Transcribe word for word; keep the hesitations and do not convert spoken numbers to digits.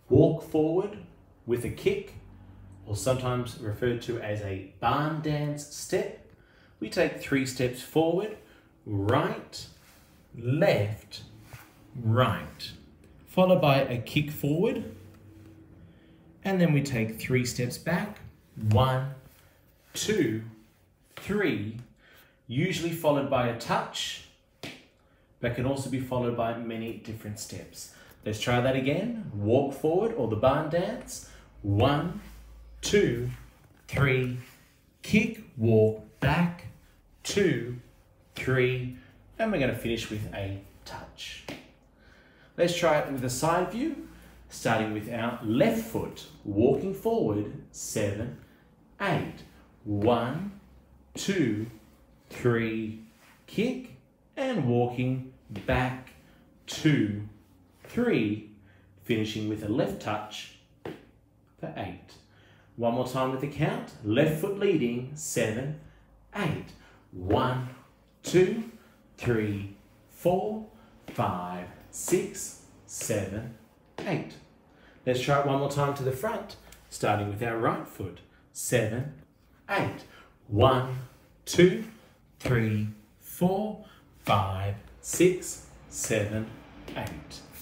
walk forward with a kick, or sometimes referred to as a barn dance step. We take three steps forward, right, left, right, followed by a kick forward, and then we take three steps back, one, two, three, usually followed by a touch, but can also be followed by many different steps. Let's try that again. Walk forward, or the barn dance. One, two, three, kick, walk back, two, three, and we're going to finish with a touch. Let's try it with a side view, starting with our left foot, walking forward, seven, eight, one, two, three, kick, and walking back, two, three, finishing with a left touch for eight. One more time with the count, left foot leading, seven, eight, one, two, three, four, five, six, seven, eight. Let's try it one more time to the front, starting with our right foot, seven, eight, one, two, three, four, five, six, seven, eight.